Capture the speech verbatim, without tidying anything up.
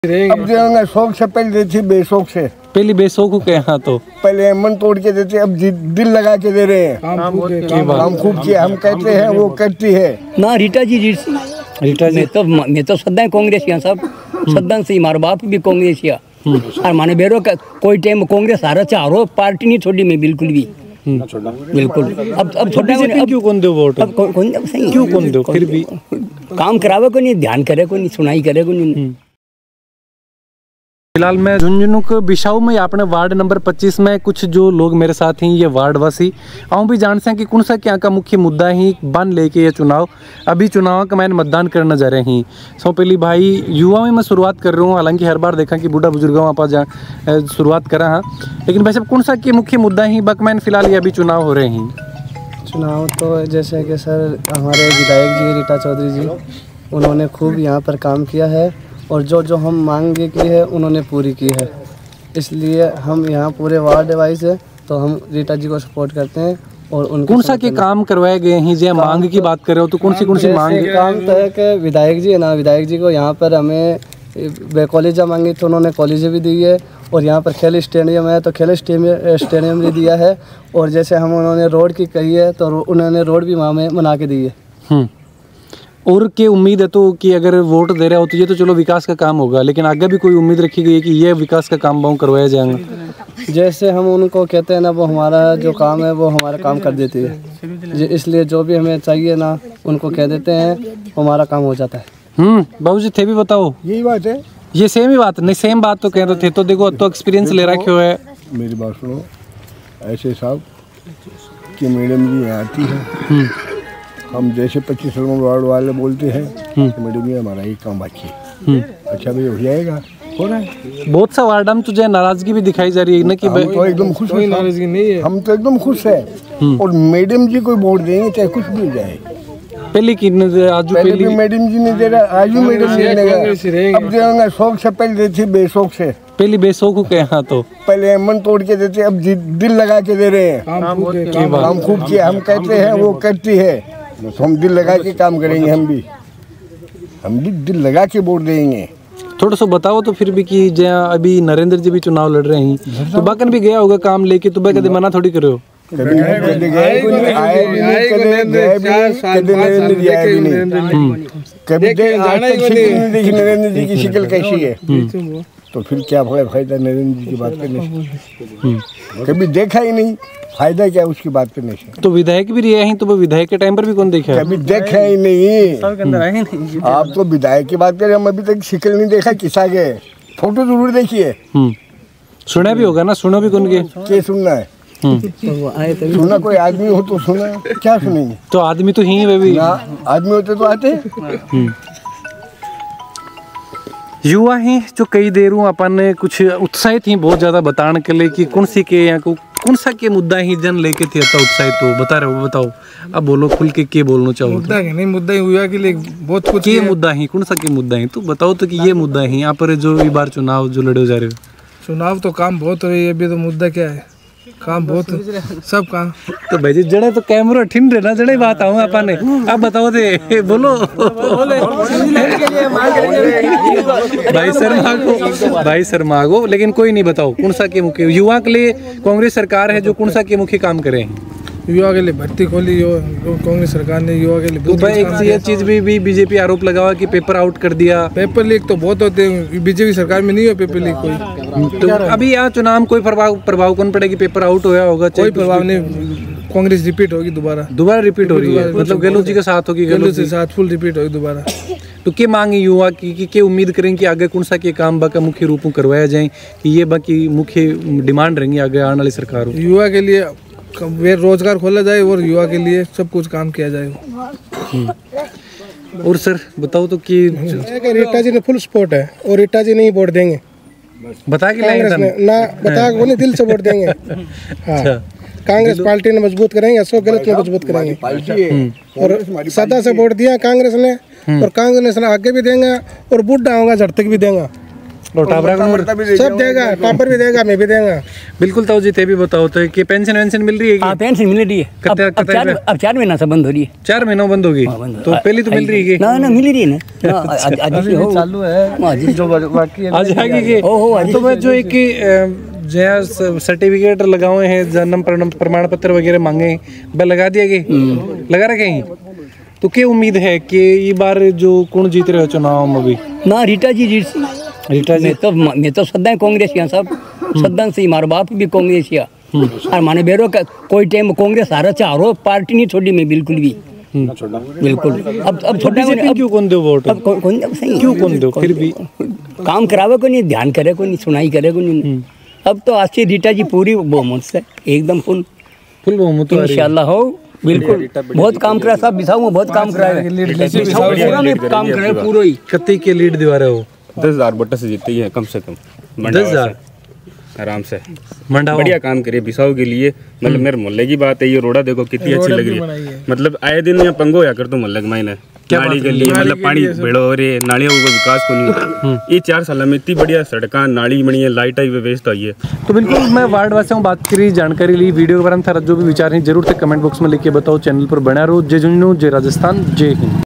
अब जो शौक से पहले देती बेशौक से पहले बेशौक हो के यहाँ तो पहले मन तोड़ के देते, अब दिल लगा के दे रहे हैं। काम खूब किया, हम कहते हैं वो करती है ना। रीटा जी रीटा जी तो मैं तो सदा कांग्रेस यहाँ सब सदा से हमारे बाप भी कांग्रेस या और माने बेरो का कोई टाइम कांग्रेस हारा चाहो पार्टी नहीं छोड़ी मैं बिल्कुल भी बिल्कुल। अब अब छोटा अब क्यों कौन दो वोट, अब कौन सही क्यों कौन दो, फिर भी काम करावे को नहीं, ध्यान करे को नहीं, सुनाई करे को नहीं। फिलहाल मैं झुंझुनू बिशाऊ में अपने वार्ड नंबर पच्चीस में कुछ जो लोग मेरे साथ हैं ये वार्ड वासी आऊँ भी जानते हैं कि कौन सा क्या का मुख्य मुद्दा ही बन लेके ये चुनाव अभी चुनाव का मैंने मतदान करने जा रहे हैं। सो पहली भाई युवा में मैं शुरुआत कर रहा हूँ, हालांकि हर बार देखा कि बूढ़ा बुजुर्गों आप जा शुरुआत करा हाँ, लेकिन भाई साहब कौन सा के मुख्य मुद्दा ही बक मैन फिलहाल ये अभी चुनाव हो रहे हैं। चुनाव तो जैसे कि सर हमारे विधायक जी रीटा चौधरी जी उन्होंने खूब यहाँ पर काम किया है और जो जो हम मांगे की है उन्होंने पूरी की है, इसलिए हम यहाँ पूरे वार्ड वाइज है तो हम रीटा जी को सपोर्ट करते हैं। और उनके कौन सा के काम करवाए गए हैं, जो मांग की बात कर रहे हो तो कौन सी कौन सी मांग काम तो है कि विधायक जी है ना, विधायक जी को यहाँ पर हमें कॉलेज मांगी तो उन्होंने कॉलेज भी दी है और यहाँ पर खेल स्टेडियम है तो खेल स्टेडियम भी दिया है। और जैसे हम उन्होंने रोड की कही है तो उन्होंने रोड भी वहाँ में बना के दी है। और के उम्मीद है तो कि अगर वोट दे रहे हो तो ये तो चलो विकास का काम होगा, लेकिन आगे भी कोई उम्मीद रखी गई है कि ये विकास का काम बहु करवाया जाएगा। जैसे हम उनको कहते हैं ना वो हमारा जो काम है वो हमारा काम कर देती है, इसलिए जो भी हमें चाहिए ना उनको कह देते हैं हमारा काम हो जाता है। हम्म बाबूजी थे भी बताओ, यही बात है, ये सेम ही बात नहीं, सेम बात तो कह रहे थे तो देखो तो एक्सपीरियंस ले रखे हो है। मेरी बात सुनो, ऐसे साहब कि मैडम जी यहाँ आती है, हम जैसे पच्चीस वार्ड वाले बोलते हैं कि मैडम जी हमारा ये काम बाकी है, अच्छा भाई हो जाएगा, हो रहा है। बहुत सा वार्ड में तुझे नाराजगी भी दिखाई जा रही है ना कि हम तो एकदम खुश है, नाराजगी नहीं है, हम तो एकदम खुश है और मैडम जी को वोट देंगे चाहे कुछ भी हो जाए। पहले की आज पहले भी मैडम जी ने दे रहा, आज भी मैडम जी ने, अब जो शौक से पहले देती बेशौक से पहले बेशौक हो के यहाँ तो पहले मन तोड़ के देते, अब दिल लगा के दे रहे हैं। काम खूब किया, हम कहते हैं वो करती है तो हम दिल लगा के काम करेंगे, हम भी हम भी दिल लगा के वोट देंगे। थोड़ा सा बताओ तो फिर भी कि जहाँ अभी नरेंद्र जी भी चुनाव लड़ रहे हैं तो बाकन भी गया होगा काम लेके, तो कभी मना थोड़ी करो, कभी कभी गए भी नहीं, आए भी नहीं, कभी गए भी नहीं, कभी नरेंद्र जी आए भी नहीं, कभी आज तक शक्ल नहीं देखी नरेंद्र जी की शक्ल कैसी है, तो फिर क्या फायदा नरेंद्र जी की बात करने से, कभी देखा ही नहीं, फायदा क्या उसकी बात करने से। तो विधायक भी रहे हैं तो वो विधायक के टाइम पर भी कौन देखा है, कभी देखा ही नहीं। आप तो विधायक की बात करें, हम अभी तक शक्ल नहीं देखा किसा के, फोटो जरूर देखिए, सुना भी होगा ना, सुना भी कौन के क्या सुनना है, सुना कोई आदमी हो तो सुना, क्या सुनेंगे, तो आदमी तो ही भी आदमी होते तो आते। युवा हैं जो कई देर अपन कुछ उत्साहित ही बहुत ज्यादा बताने के लिए कि कौन सी के या को कौन सा के मुद्दा ही जन लेके थे तो उत्साहित हो बता रहे हो, बताओ अब बोलो खुल के के बोलना चाहो। मुद्दा के नहीं, मुद्दा ही हुआ के लिए बहुत कुछ ये मुद्दा ही कौन सा के मुद्दा ही तो बताओ तो कि ये मुद्दा ही यहाँ पर जो इस बार चुनाव जो लड़े जा रहे हो। चुनाव तो काम बहुत हो रही है अभी, तो मुद्दा क्या है, काम बहुत सब काम तो भाई जी जड़े तो कैमरा ठिन रहे ना, जड़े बात आऊँ अपन ने, अब बताओ दे बोलो भाई शर्मा को, भाई शर्मा को, लेकिन कोई नहीं बताओ कौन सा के मुख्य युवा के लिए कांग्रेस सरकार है जो कौन सा के मुख्य काम करे हैं। युवा के लिए भर्ती खोली कांग्रेस सरकार ने, युवा के लिए तो भाई एक ये चीज भी, भी बीजेपी आरोप लगावा कि पेपर आउट कर दिया। पेपर लीक तो बहुत होते हैं, बीजेपी सरकार में नहीं हो पेपर लीक कोई, तो अभी यहाँ चुनाव में कोई प्रभाव प्रभाव कौन पड़ेगी, पेपर आउट होया होगा, कोई प्रभाव नहीं, कांग्रेस रिपीट होगी दोबारा, दोबारा रिपीट हो रही है, मतलब गहलोत जी के साथ होगी, गहलोत के साथ फुल रिपीट होगी दोबारा। तो क्या मांगे युवा की कि क्या उम्मीद करें कि आगे कौन सा के काम बाका मुख्य रूप में करवाया जाए, कि ये बाकी मुख्य डिमांड रहेंगी आगे आने वाली सरकार हो। युवा के लिए रोजगार खोला जाए और युवा के लिए सब कुछ काम किया जाए। और सर बताओ तो कि रीटा जी ने फुल सपोर्ट है और रीटा जी नहीं वोट देंगे, बता के कांग्रेस ने ना बता को नहीं, दिल से वोट देंगे। हाँ कांग्रेस पार्टी ने मजबूत करेंगे, अशोक गहलोत ने मजबूत करेंगे और सदा से वोट दिया कांग्रेस ने और कांग्रेस ने आगे भी देंगे और बूढ़ा होगा झट तक भी देंगे। और टाबरा को मरता भी दे सब देगा, टापर भी देगा, मैं भी देगा। बिल्कुल ताऊ जी, ते भी बताओ तो कि पेंशन वेंशन मिल रही है हाँ कि पेंशन मिल रही है। अब, कते- अब कते चार रुपए? अब चार महीना से बंद हो रही है। चार महीनों बंद होगी हाँ, बंद हो- तो पहली तो मिल रही है कि ना ना मिल रही है ना। हाँ, आज आज अभी से भी हो चालू है हाँ जी। जो बाकी है आज आगे के ओ, हो, आज तो मैं जो एक कि, अ, जहाँ सर्टिफिकेट लगाए हैं, जन्म प्रमाण- प्रमाण पत्र वगैरह मांगे हैं, वह लगा दिया गए, लगा रखे हैं। तो क्या उम्मीद है कि ये बार जो कौन जीत रहे हो चुनाव में अभी? ना रीटा जी जीत रीटा जी मैं तो मैं तो सदा कांग्रेस यहाँ सब सदा से मार बाप भी कांग्रेस या और माने बेरो का कोई टाइम कांग्रेस हारा चाहो पार्टी नहीं छोड़ी मैं बिल्कुल भी बिल्कुल। अब अब छोटा बीजेपी क्यों कौन दो वोट? अब कौन कौन अब सही क्यों कौन दो फिर भी? काम करावे को नहीं, ध्यान करे को नहीं, सुनाई करे को नहीं। अब तो आज से रीटा जी पूरी बहुमत से एकदम फुल फुल बहुमत आ रही है। इंशाल्लाह हो बिल्कुल। बहुत काम करा सब बिसाऊ में बहुत काम करा है बिसाऊ पूरा में काम करे पूरा ही। कत्ती के लीड दिवा रहे हो? दस हजार बट्टा से जीती है कम से कम। दस हजार आराम से मंडावा बढ़िया काम करे बिसाऊ के लिए। मतलब मेरे मोहल्ले की बात है, ये रोड़ा देखो कितनी अच्छी लग रही है। मतलब आए दिन यहाँ पंगो या कर तो मोहल्ले के मायने नाली के लिए मतलब पानी भेड़ो हो रही है, नालियों को विकास को नहीं। ये चार साल में इतनी बढ़िया सड़का नाली बनी है, लाइट आई व्यवस्था हुई है। तो बिल्कुल मैं वार्ड वासियों बात करी, जानकारी ली, वीडियो के बारे में था जो भी विचार है जरूर से कमेंट बॉक्स में लिख के बताओ। चैनल पर बना रहो। जय जुन्नू, जय राजस्थान, जय हिंद।